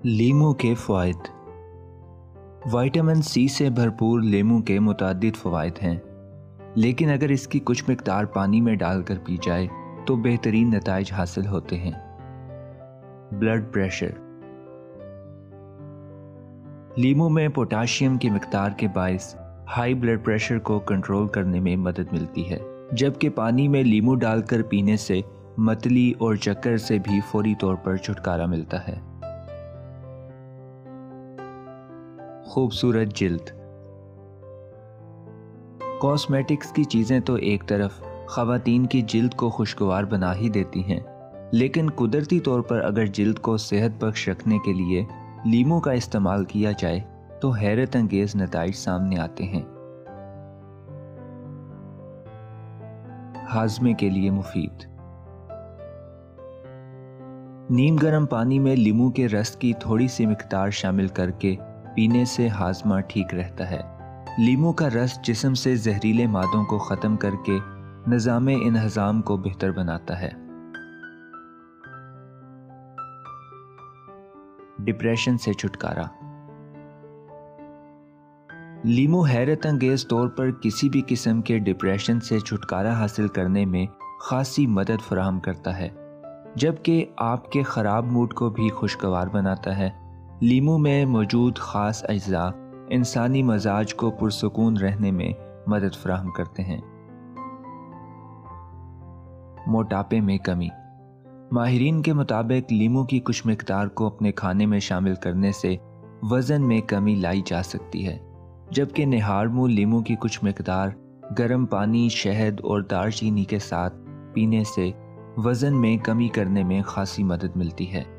लीमू के फ़वाइद। Vitamin C से भरपूर लीमू के मुताद्दिद फ़वाइद हैं, लेकिन अगर इसकी कुछ मिक़दार पानी में डालकर पी जाए तो बेहतरीन नताइज हासिल होते हैं। Blood pressure. लीमू में पोटाशियम की मिक़दार के बायस हाई ब्लड प्रेशर को कंट्रोल करने में मदद मिलती है, जबकि पानी में लीमू डालकर पीने से मतली और चक्कर से भी फौरी तौर पर छुटकारा मिलता है। खूबसूरत जिल्द। कॉस्मेटिक्स की चीज़ें तो एक तरफ ख़वातीन की जिल्द को खुशगवार बना ही देती हैं, लेकिन कुदरती तौर पर अगर जिल्द को सेहत बख्श रखने के लिए लीमू का इस्तेमाल किया जाए तो हैरत अंगेज नताइज सामने आते हैं। हाजमे के लिए मुफीद। नीम गर्म पानी में लीमू के रस की थोड़ी सी मिक़दार शामिल करके पीने से हाजमा ठीक रहता है। लीमू का रस जिस्म से जहरीले मादों को ख़त्म करके निज़ामे इन्हज़ाम को बेहतर बनाता है। डिप्रेशन से छुटकारा। लीमू हैरत अंगेज तौर पर किसी भी किस्म के डिप्रेशन से छुटकारा हासिल करने में खासी मदद फराहम करता है, जबकि आपके ख़राब मूड को भी खुशगवार बनाता है। लीमू में मौजूद ख़ास अज्जा इंसानी मजाज को पुरसुकून रहने में मदद फराहम करते हैं। मोटापे में कमी। माहिरीन के मुताबिक लीमू की कुछ मिक़दार को अपने खाने में शामिल करने से वज़न में कमी लाई जा सकती है, जबकि निहारमू लीमू की कुछ मिक़दार गर्म पानी, शहद और दालचीनी के साथ पीने से वज़न में कमी करने में खासी मदद मिलती है।